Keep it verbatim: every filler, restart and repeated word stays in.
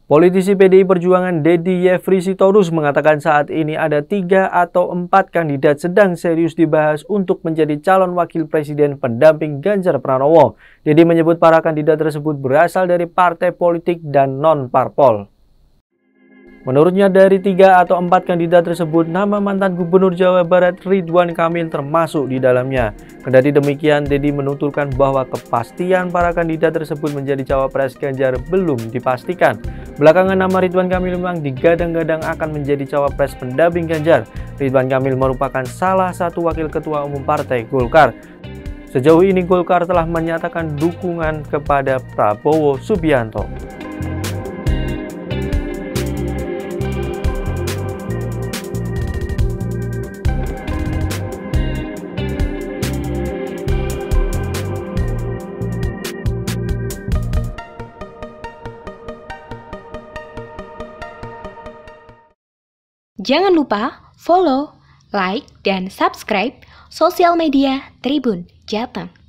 Politisi P D I Perjuangan Deddy Yefri Sitorus mengatakan saat ini ada tiga atau empat kandidat sedang serius dibahas untuk menjadi calon wakil presiden pendamping Ganjar Pranowo. Deddy menyebut para kandidat tersebut berasal dari partai politik dan non-parpol. Menurutnya dari tiga atau empat kandidat tersebut, nama mantan Gubernur Jawa Barat Ridwan Kamil termasuk di dalamnya. Kendati demikian, Deddy menuturkan bahwa kepastian para kandidat tersebut menjadi cawapres Ganjar belum dipastikan. Belakangan nama Ridwan Kamil memang digadang-gadang akan menjadi cawapres pendamping Ganjar. Ridwan Kamil merupakan salah satu wakil ketua umum Partai Golkar. Sejauh ini Golkar telah menyatakan dukungan kepada Prabowo Subianto. Jangan lupa follow, like, dan subscribe sosial media Tribun Jateng.